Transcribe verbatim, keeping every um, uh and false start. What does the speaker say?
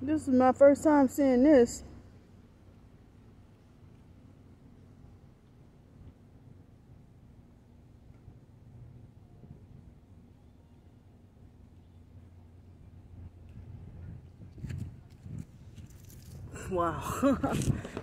This is my first time seeing this. Wow.